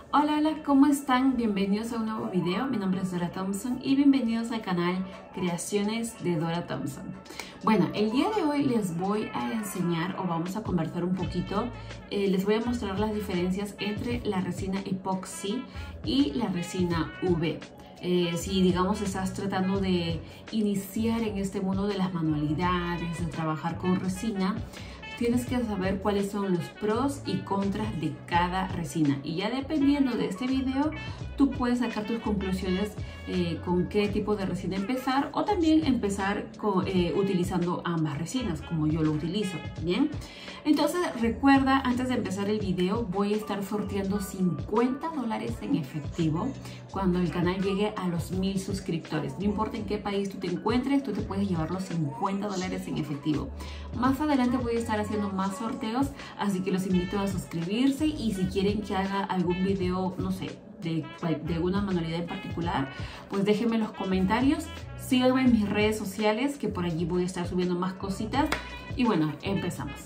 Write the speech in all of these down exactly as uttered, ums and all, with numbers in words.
Hola, hola, ¿cómo están? Bienvenidos a un nuevo video. Mi nombre es Dora Thompson y bienvenidos al canal Creaciones de Dora Thompson. Bueno, el día de hoy les voy a enseñar o vamos a conversar un poquito. Eh, les voy a mostrar las diferencias entre la resina epoxi y la resina U V. Eh, si digamos estás tratando de iniciar en este mundo de las manualidades, de trabajar con resina, tienes que saber cuáles son los pros y contras de cada resina. Y ya dependiendo de este video, tú puedes sacar tus conclusiones eh, con qué tipo de resina empezar o también empezar con, eh, utilizando ambas resinas, como yo lo utilizo. Bien, entonces recuerda, antes de empezar el video, voy a estar sorteando cincuenta dólares en efectivo cuando el canal llegue a los mil suscriptores. No importa en qué país tú te encuentres, tú te puedes llevar los cincuenta dólares en efectivo. Más adelante voy a estar haciendo más sorteos, así que los invito a suscribirse y si quieren que haga algún video, no sé, de, de alguna manualidad en particular, pues déjenme en los comentarios. Síganme en mis redes sociales, que por allí voy a estar subiendo más cositas. Y bueno, empezamos.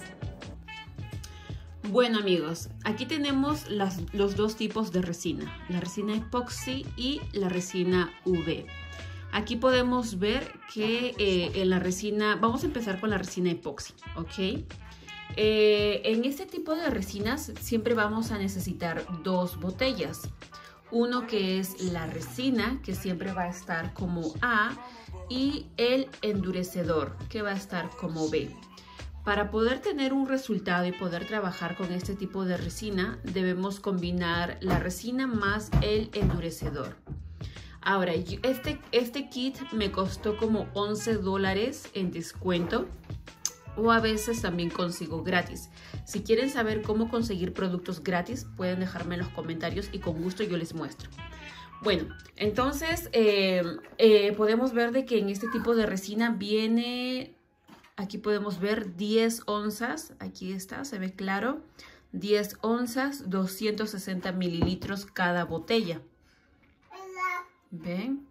Bueno amigos, aquí tenemos las, los dos tipos de resina, la resina epoxi y la resina U V. Aquí podemos ver que eh, en la resina, vamos a empezar con la resina epoxi, ¿ok? Eh, en este tipo de resinas siempre vamos a necesitar dos botellas. Uno que es la resina, que siempre va a estar como A, y el endurecedor, que va a estar como B. Para poder tener un resultado y poder trabajar con este tipo de resina, debemos combinar la resina más el endurecedor. Ahora, este, este kit me costó como once dólares en descuento o a veces también consigo gratis. Si quieren saber cómo conseguir productos gratis, pueden dejarme en los comentarios y con gusto yo les muestro. Bueno, entonces eh, eh, podemos ver de que en este tipo de resina viene... Aquí podemos ver diez onzas, aquí está, se ve claro, diez onzas, doscientos sesenta mililitros cada botella. ¿Ven?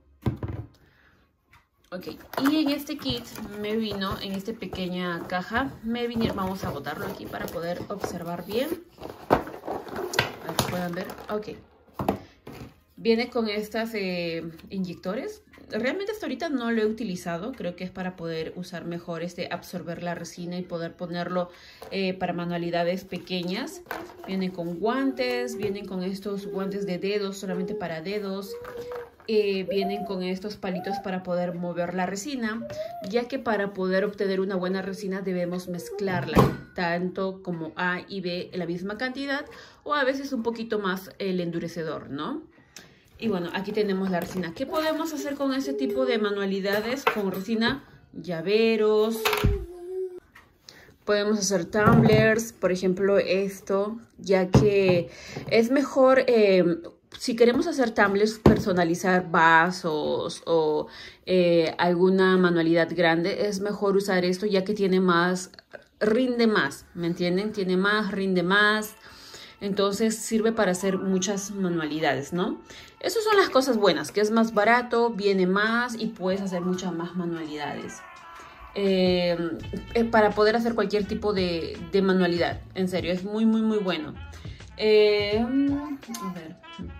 Ok, y en este kit me vino, en esta pequeña caja, me vinieron, vamos a botarlo aquí para poder observar bien. Aquí pueden ver, ok. Viene con estas eh, inyectores. Realmente hasta ahorita no lo he utilizado. Creo que es para poder usar mejor este, absorber la resina y poder ponerlo eh, para manualidades pequeñas. Viene con guantes, vienen con estos guantes de dedos, solamente para dedos. Eh, vienen con estos palitos para poder mover la resina, ya que para poder obtener una buena resina debemos mezclarla, tanto como A y B en la misma cantidad, o a veces un poquito más el endurecedor, ¿no? Y bueno, aquí tenemos la resina. ¿Qué podemos hacer con ese tipo de manualidades? Con resina, llaveros. Podemos hacer tumblers, por ejemplo esto, ya que es mejor, eh, si queremos hacer tumblers, personalizar vasos o eh, alguna manualidad grande, es mejor usar esto ya que tiene más, rinde más, ¿me entienden? Tiene más, rinde más. Entonces sirve para hacer muchas manualidades, ¿no? Esas son las cosas buenas, que es más barato, viene más y puedes hacer muchas más manualidades. Eh, eh, para poder hacer cualquier tipo de, de manualidad, en serio, es muy, muy, muy bueno. Eh, a ver.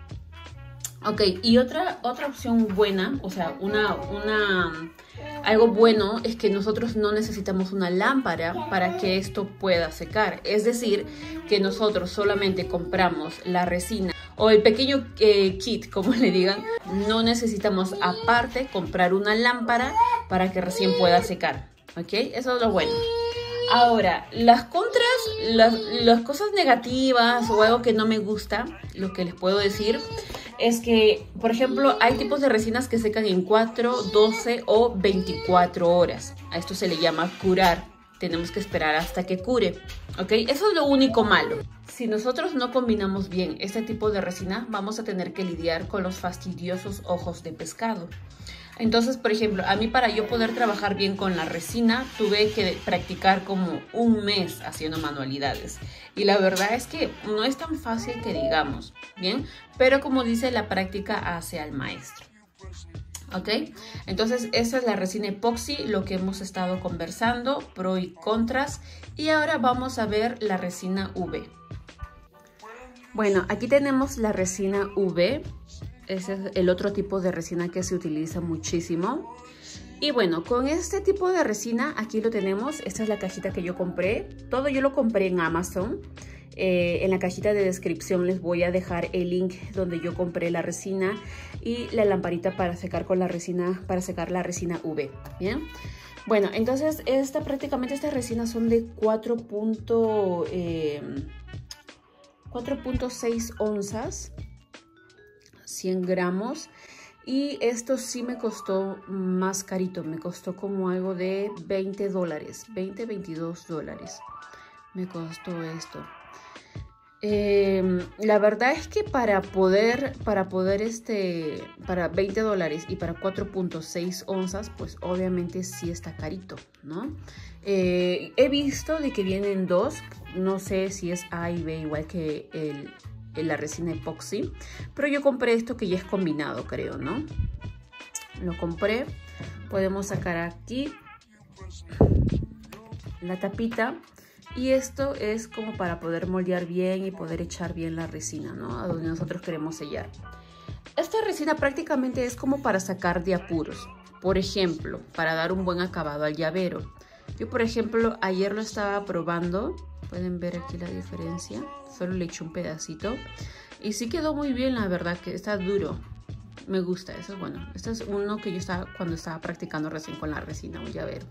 Ok, y otra, otra opción buena, o sea, una, una, algo bueno es que nosotros no necesitamos una lámpara para que esto pueda secar. Es decir, que nosotros solamente compramos la resina o el pequeño eh, kit, como le digan. No necesitamos aparte comprar una lámpara para que recién pueda secar. ¿Ok? Eso es lo bueno. Ahora, las contras, las, las cosas negativas o algo que no me gusta, lo que les puedo decir es que, por ejemplo, hay tipos de resinas que secan en cuatro, doce o veinticuatro horas. A esto se le llama curar. Tenemos que esperar hasta que cure, ¿ok? Eso es lo único malo. Si nosotros no combinamos bien este tipo de resina, vamos a tener que lidiar con los fastidiosos ojos de pescado. Entonces, por ejemplo, a mí para yo poder trabajar bien con la resina, tuve que practicar como un mes haciendo manualidades. Y la verdad es que no es tan fácil que digamos, ¿bien? Pero como dice, la práctica hace al maestro. ¿Ok? Entonces, esa es la resina epoxi, lo que hemos estado conversando, pro y contras. Y ahora vamos a ver la resina U V. Bueno, aquí tenemos la resina U V. Ese es el otro tipo de resina que se utiliza muchísimo. Y bueno, con este tipo de resina, aquí lo tenemos. Esta es la cajita que yo compré. Todo yo lo compré en Amazon. Eh, en la cajita de descripción les voy a dejar el link donde yo compré la resina y la lamparita para secar con la resina, para secar la resina U V. Bien. Bueno, entonces esta prácticamente estas resinas son de cuatro punto seis onzas, cien gramos. Y esto sí me costó más carito, me costó como algo de veinte dólares, veinte, veintidós dólares. Me costó esto. Eh, la verdad es que para poder, para poder este, para veinte dólares y para cuatro punto seis onzas, pues obviamente sí está carito, ¿no? Eh, he visto de que vienen dos, no sé si es A y B igual que el... la resina epoxi, pero yo compré esto que ya es combinado, creo, ¿no? Lo compré. Podemos sacar aquí la tapita y esto es como para poder moldear bien y poder echar bien la resina, ¿no? A donde nosotros queremos sellar. Esta resina prácticamente es como para sacar de apuros. Por ejemplo, para dar un buen acabado al llavero. Yo, por ejemplo, ayer lo estaba probando. Pueden ver aquí la diferencia. Solo le eché un pedacito. Y sí quedó muy bien, la verdad, que está duro. Me gusta, eso es bueno. Este es uno que yo estaba cuando estaba practicando recién con la resina, un llavero.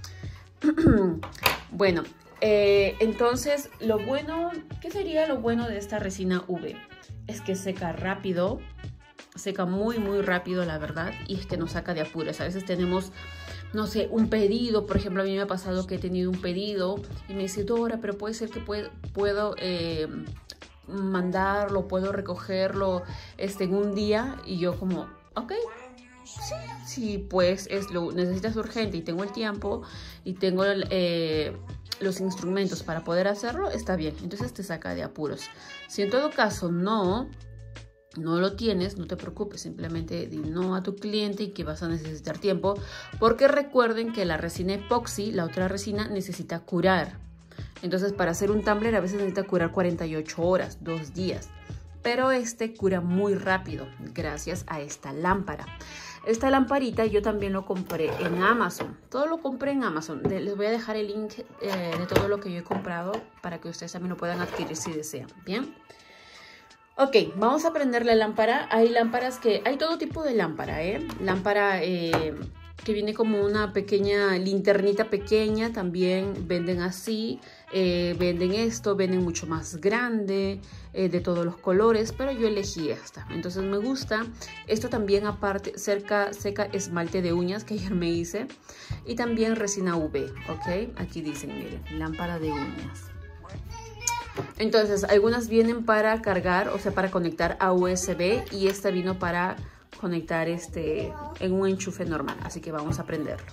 Bueno, eh, entonces, lo bueno, ¿qué sería lo bueno de esta resina U V? Es que seca rápido. Seca muy, muy rápido, la verdad. Y es que nos saca de apuros. A veces tenemos... no sé, un pedido, por ejemplo, a mí me ha pasado que he tenido un pedido y me dice, Dora, pero puede ser que puedo, puedo eh, mandarlo, puedo recogerlo este, en un día. Y yo como, ok, sí, sí, pues es lo necesitas urgente y tengo el tiempo y tengo eh, los instrumentos para poder hacerlo, está bien. Entonces te saca de apuros. Si en todo caso no... no lo tienes, no te preocupes, simplemente di no a tu cliente y que vas a necesitar tiempo, porque recuerden que la resina epoxi, la otra resina, necesita curar. Entonces, para hacer un tumbler a veces necesita curar cuarenta y ocho horas, dos días, pero este cura muy rápido gracias a esta lámpara. Esta lamparita yo también lo compré en Amazon, todo lo compré en Amazon. Les voy a dejar el link eh, de todo lo que yo he comprado para que ustedes también lo puedan adquirir si desean, ¿bien? Ok, vamos a prender la lámpara. Hay lámparas que... hay todo tipo de lámpara, ¿eh? Lámpara eh, que viene como una pequeña linternita pequeña. También venden así. Eh, venden esto, venden mucho más grande, eh, de todos los colores. Pero yo elegí esta. Entonces me gusta. Esto también aparte, cerca, seca esmalte de uñas que ayer me hice. Y también resina U V, ¿ok? Aquí dicen, miren, lámpara de uñas. Entonces, algunas vienen para cargar, o sea, para conectar a U S B y esta vino para conectar este en un enchufe normal. Así que vamos a prenderlo.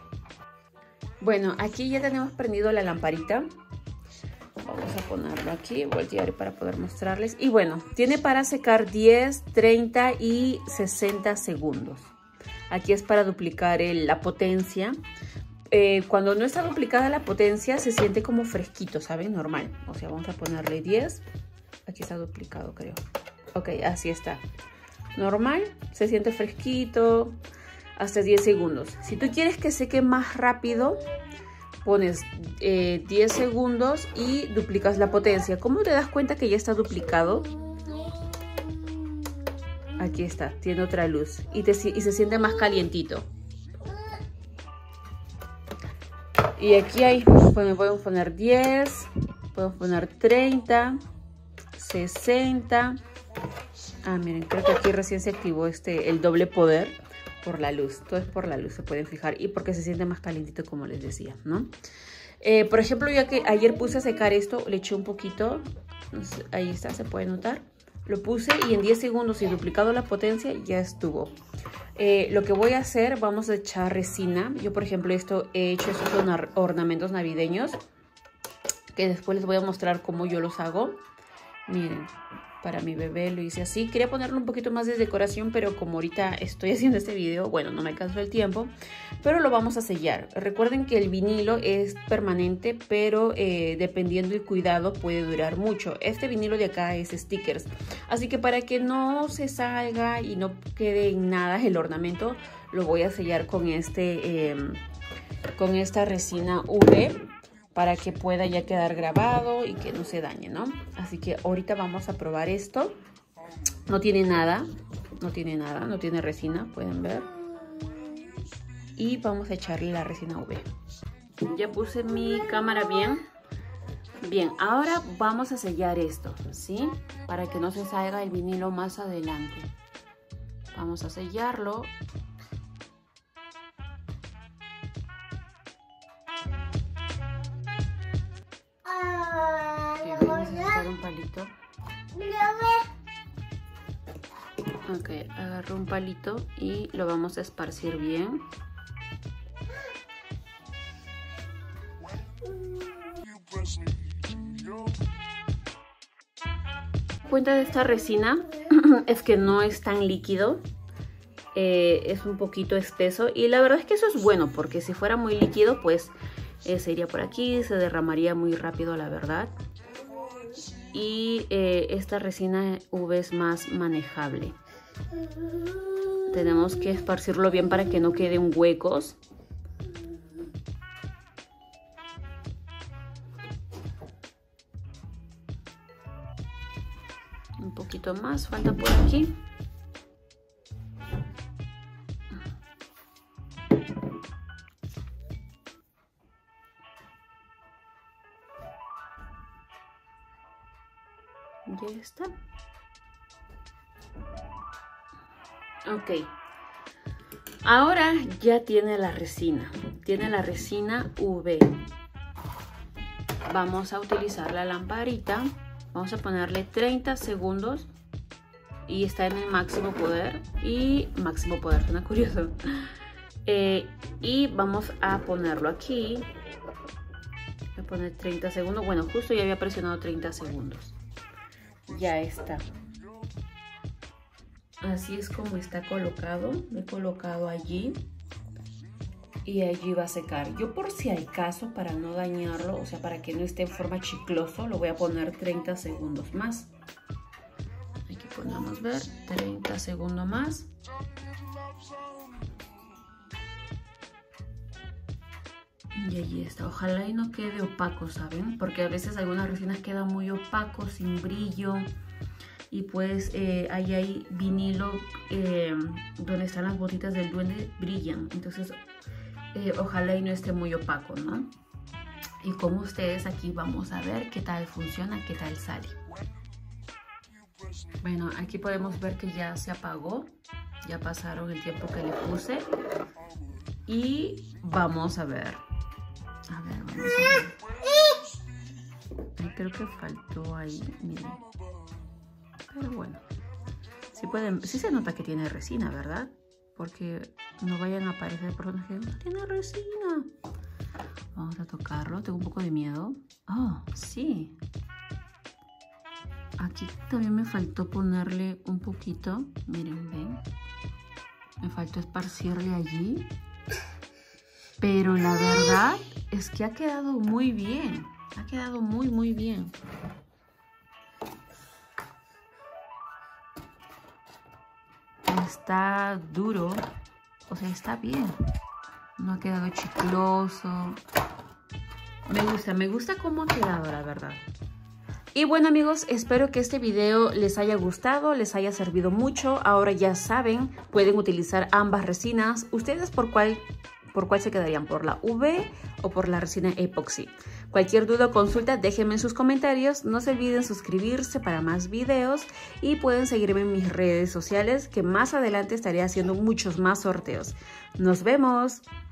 Bueno, aquí ya tenemos prendido la lamparita. Vamos a ponerlo aquí, voltear para poder mostrarles. Y bueno, tiene para secar diez, treinta y sesenta segundos. Aquí es para duplicar el, la potencia. Eh, cuando no está duplicada la potencia se siente como fresquito, ¿saben? Normal. O sea, vamos a ponerle diez. Aquí está duplicado, creo. Ok, así está. Normal, se siente fresquito. Hasta diez segundos. Si tú quieres que seque más rápido, pones eh, diez segundos y duplicas la potencia. ¿Cómo te das cuenta que ya está duplicado? Aquí está, tiene otra luz. Y, te, y se siente más calientito. Y aquí hay, pues podemos poner diez, podemos poner treinta, sesenta. Ah, miren, creo que aquí recién se activó este, el doble poder por la luz. Todo es por la luz, se pueden fijar. Y porque se siente más calientito, como les decía, ¿no? Eh, por ejemplo, ya que ayer puse a secar esto, le eché un poquito. Ahí está, se puede notar. Lo puse y en diez segundos y duplicado la potencia ya estuvo. Eh, lo que voy a hacer, vamos a echar resina. Yo, por ejemplo, esto he hecho estos ornamentos navideños que después les voy a mostrar cómo yo los hago. Miren, para mi bebé lo hice así. Quería ponerle un poquito más de decoración, pero como ahorita estoy haciendo este video, bueno, no me alcanzó el tiempo, pero lo vamos a sellar. Recuerden que el vinilo es permanente, pero eh, dependiendo del cuidado puede durar mucho. Este vinilo de acá es stickers, así que para que no se salga y no quede en nada el ornamento, lo voy a sellar con este, eh, con esta resina U V, para que pueda ya quedar grabado y que no se dañe, ¿no? Así que ahorita vamos a probar esto. No tiene nada, no tiene nada, no tiene resina, pueden ver. Y vamos a echarle la resina U V. Ya puse mi cámara bien. Bien, ahora vamos a sellar esto, ¿sí? Para que no se salga el vinilo más adelante. Vamos a sellarlo. Un palito. Ok, agarro un palito y lo vamos a esparcir bien. La cuenta de esta resina es que no es tan líquido, eh, es un poquito espeso y la verdad es que eso es bueno, porque si fuera muy líquido pues eh, se iría por aquí, se derramaría muy rápido, la verdad. Y eh, esta resina U V es más manejable. Tenemos que esparcirlo bien para que no queden huecos. Un poquito más, falta por aquí. Ya está. Ok. Ahora ya tiene la resina. Tiene la resina U V. Vamos a utilizar la lamparita. Vamos a ponerle treinta segundos. Y está en el máximo poder. Y máximo poder, suena curioso. Eh, y vamos a ponerlo aquí. Voy a poner treinta segundos. Bueno, justo ya había presionado treinta segundos. Ya está. Así es como está colocado. Lo he colocado allí. Y allí va a secar. Yo por si hay caso, para no dañarlo, o sea, para que no esté en forma chicloso, lo voy a poner treinta segundos más. Aquí podemos ver, treinta segundos más. Y allí está. Ojalá y no quede opaco, ¿saben? Porque a veces algunas resinas quedan muy opacos, sin brillo. Y pues eh, ahí hay vinilo eh, donde están las botitas del duende, brillan. Entonces eh, ojalá y no esté muy opaco, ¿no? Y con ustedes aquí vamos a ver qué tal funciona, qué tal sale. Bueno, aquí podemos ver que ya se apagó. Ya pasaron el tiempo que le puse. Y vamos a ver. A ver, vamos a ver. Ay, creo que faltó ahí, miren. Pero bueno, sí, pueden, sí se nota que tiene resina, ¿verdad? Porque no vayan a aparecer personas que no tiene resina. Vamos a tocarlo, tengo un poco de miedo. Oh, sí. Aquí también me faltó ponerle un poquito, miren, ven. Me faltó esparcirle allí. Pero la verdad es que ha quedado muy bien. Ha quedado muy, muy bien. Está duro, o sea, está bien. No ha quedado chicloso. Me gusta, me gusta cómo ha quedado, la verdad. Y bueno, amigos, espero que este video les haya gustado, les haya servido mucho. Ahora ya saben, pueden utilizar ambas resinas. ¿Ustedes por cuál, por cuál se quedarían? ¿Por la U V o por la resina epoxi? Cualquier duda o consulta, déjenme en sus comentarios. No se olviden suscribirse para más videos y pueden seguirme en mis redes sociales, que más adelante estaré haciendo muchos más sorteos. ¡Nos vemos!